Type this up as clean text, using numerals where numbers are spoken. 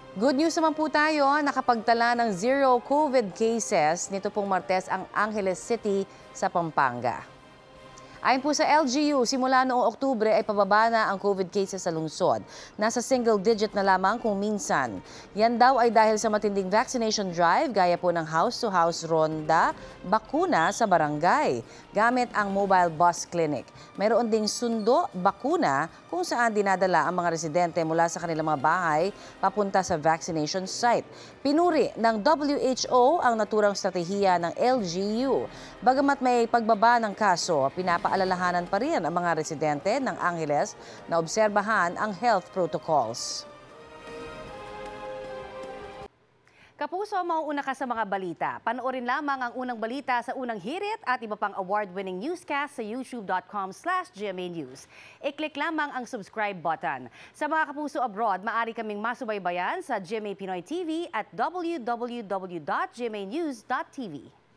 Good news naman po tayo, nakapagtala ng zero COVID cases nito pong Martes ang Angeles City sa Pampanga. Ayon po sa LGU, simula noong Oktubre ay pababa na ang COVID cases sa lungsod. Nasa single digit na lamang kung minsan. Yan daw ay dahil sa matinding vaccination drive gaya po ng house-to-house ronda, bakuna sa barangay, gamit ang mobile bus clinic. Mayroon ding sundo, bakuna kung saan dinadala ang mga residente mula sa kanilang mga bahay papunta sa vaccination site. Pinuri ng WHO ang naturang strategiya ng LGU. Bagamat may pagbaba ng kaso, pinapaalalahanan pa rin ang mga residente ng Angeles na obserbahan ang health protocols. Kapuso, mauuna ka sa mga balita. Panoorin lamang ang unang balita sa unang hirit at iba pang award-winning newscast sa youtube.com/GMA News. I-click lamang ang subscribe button. Sa mga kapuso abroad, maaari kaming masubaybayan sa GMA Pinoy TV at www.gmanews.tv.